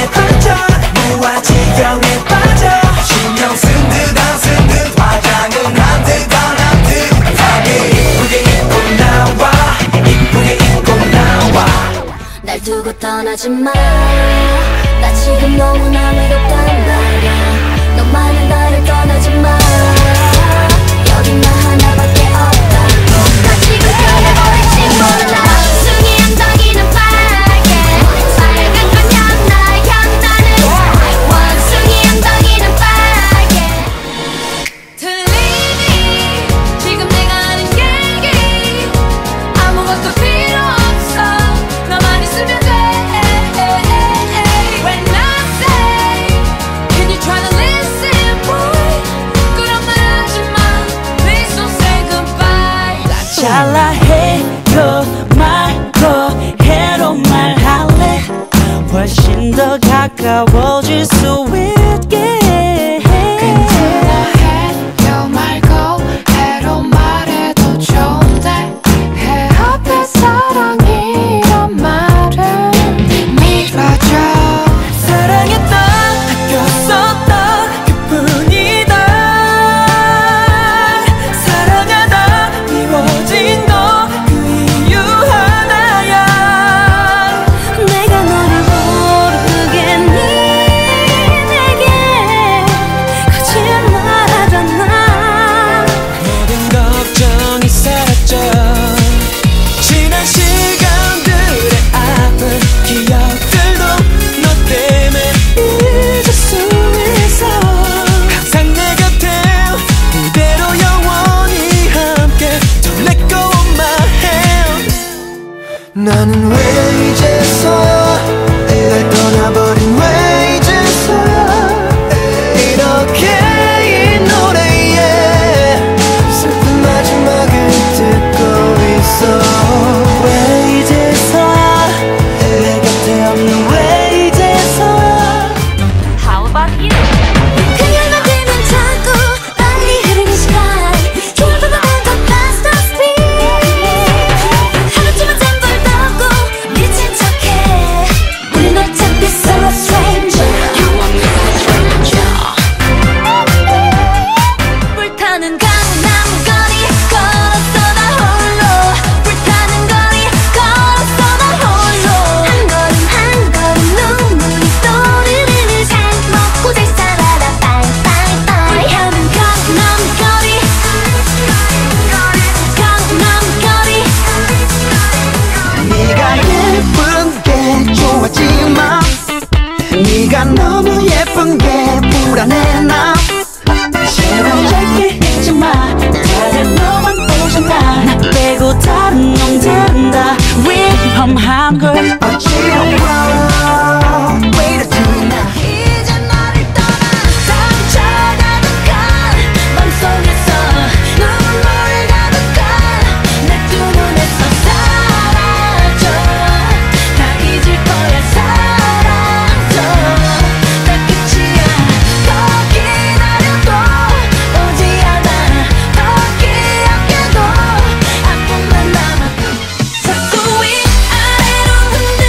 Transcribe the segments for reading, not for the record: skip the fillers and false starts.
빠져 무한 지경에 빠져 신경 쓴 듯 안 쓴 듯 화장은 한 듯 안 한 듯 나게 이쁘게 입고 나와 이쁘게 입고 나와 날 두고 떠나지 마 나 지금 너무나 외롭단 말야 너만은 나를 떠나지 마 여긴 나 하나밖에 없다 나 지금 변해버릴지 몰라 원숭이 엉덩이는 빨개 빨간 건 향나 향나는 원숭이 엉덩이는 빨개 들리니 지금 내가 하는 얘기 아무것도 필요 없어 너만 있으면 돼 When I say Can you try to listen boy 그런 말 하지마 Please don't say goodbye 잘라해요 말고 해로 말할래 훨씬 더 가까워질 수 있게 해요 말고 해로 말해도 좋은데 해 앞에 사랑이란 말은 밀어줘 사랑했던 아꼈었던 그뿐이다 사랑하다 미워진 너 그 이유 하나야 내가 너를 모르겠니 내게 거짓말하잖아 모든 걱정이 사라져 지난 시간들의 아픈 기억들도 너 때문에 잊을 수 있어 항상 내 곁에 그대로 영원히 함께 Don't let go of my hand 나는 왜 이제서야 날 떠나버린 왜 이제서야 이렇게 이 노래에 슬픈 마지막을 듣고 있어 왜 이제서야 내 곁에 없는 왜 이제서야 How about you? 그녀만 되면 자꾸 빨리 흐르는 시간 기억보다 on the faster speed 하루쯤은 잠들 떠고 미친 척해 우린 어차피 solo stranger You want me a stranger 불타는 강남 거리 걸었어 나 홀로 불타는 거리 걸었어 나 홀로 한 걸음 눈물이 떠오르는 살 먹고 잘 살아라 빠이빠이빠이 불타는 강남 거리 강남 거리 네가 예쁜 게 좋았지만 네가 너무 예쁜 게 불안해 나 제발 짧게 잊지 마 다른 너만 보잖아 나 빼고 다른 놈들은 다 위험한 걸 어지러워 Wait a minute 이제 너를 떠나 상처 가득한 맘속에서 눈물 가득한 내 두 눈에서 사라져 다 잊을 거야 사랑져 다 끝이야 더 기다려도 오지 않아 더 기억해도 아픔만 남아 자꾸 위아래로 흔들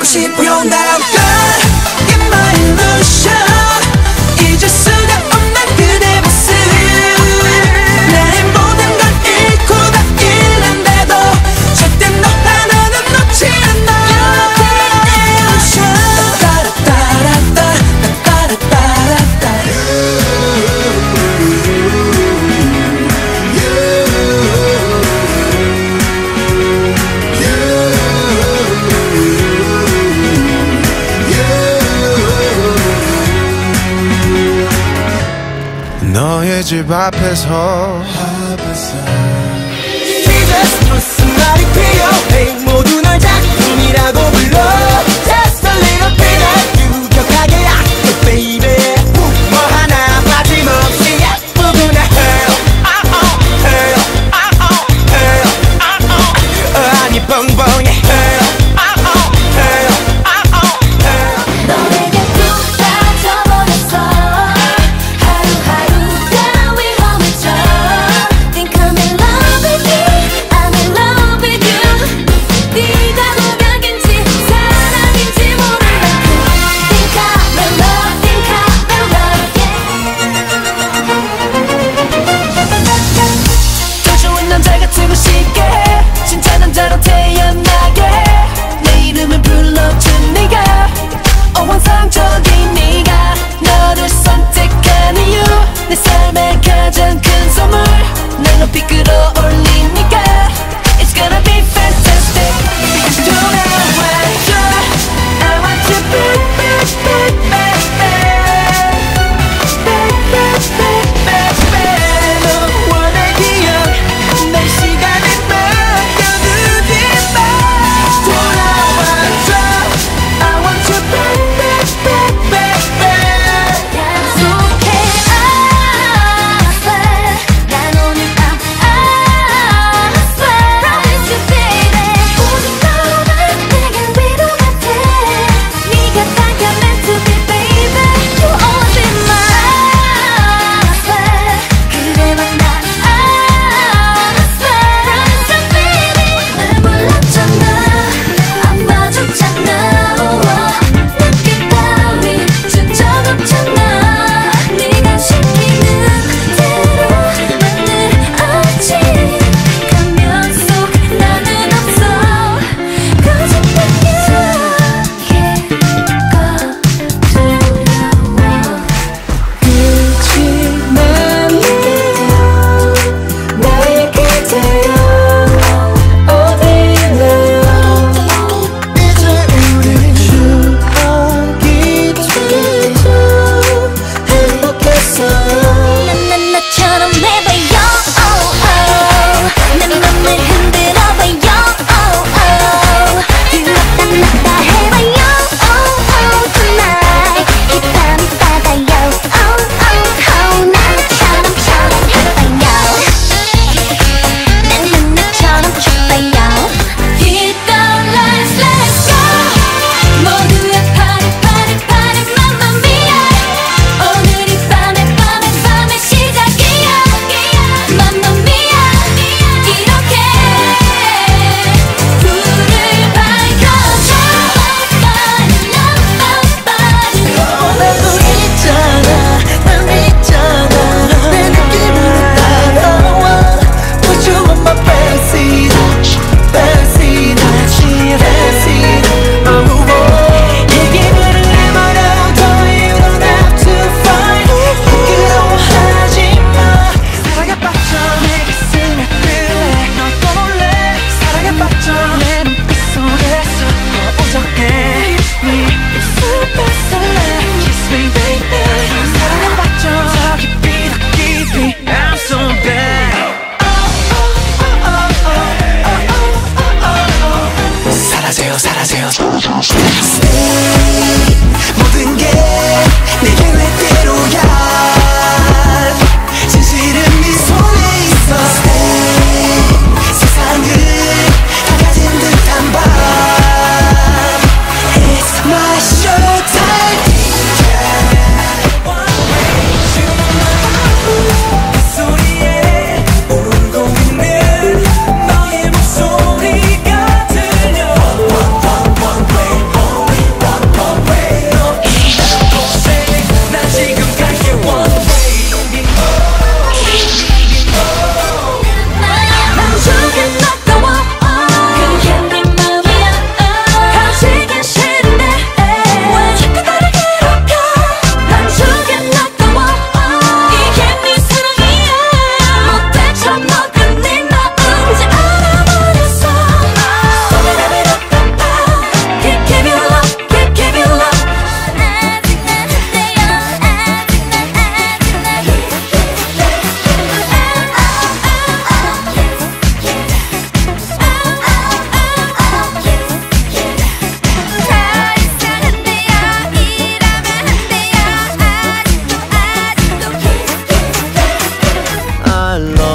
싶어 You're now good in my illusion 잊을 수가 없는 그대 모습 나의 모든 걸 잃고 다 잃는데도 절대 너 하나는 놓지 않아 너의 집 앞에서 Jesus 무슨 말이 필요해 모두 널 작품이라고 불러 Just a little bit of you 격하게 아껴 baby 뭐 하나 빠짐없이 예쁘구나 Hell Hell Hell 아니 뻥뻥해 Hell Hell 너에게 푹 빠져버렸어 하루하루가 위험해져 Think I'm in love with you I'm in love with you 네가 고백인지 사랑인지 모를 만큼 Think I'm in love Think I'm in love yeah. 더 좋은 남자가 되고 싶게 해 진짜 남자로 태어나게 해 내 이름을 불러준 네가 환상적인 네가 너를 선택한 이유 내 삶의 가장 큰 선물 날 높이 끌어올리니까 It's gonna be fantastic Do not want you I want you back back back back back back back back back 너와 내 기억 내 시간에 맡겨두지 마 돌아와줘 I want you back back back back back 약속해 I swear 난 오늘 밤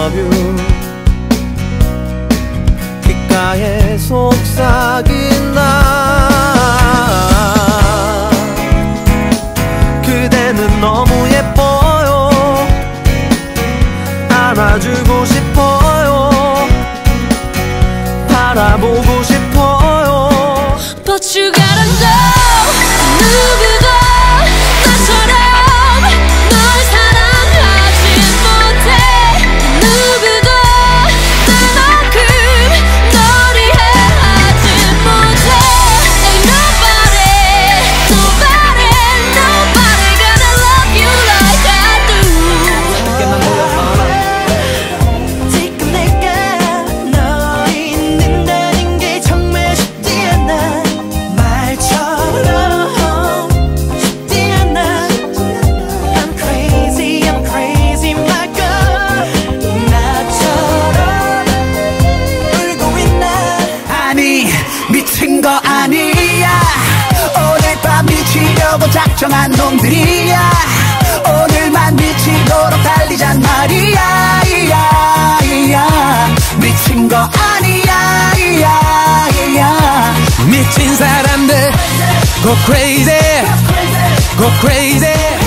love you. 귓가에 속삭인 나 그대는 너무 예뻐요. 안아주고 싶어요. 바라보고 싶어요. But you gotta know 누구도 나처럼 널 사랑하지 못해. 누구도 나만큼 널 이해하지 못해. Ain't nobody gonna love you like I do. 지금 내가 너 있는다는 게 정말 쉽지 않아. 말처럼 쉽지 않아. I'm crazy my girl. 나처럼 울고 있나. 아니 미친 거 아니야. 오늘 밤 미치려고 작정한 놈들이야. 오늘만 미치도록 달리잔 말이야. 미친 거 아니야. 미친 사람들 go crazy, go crazy.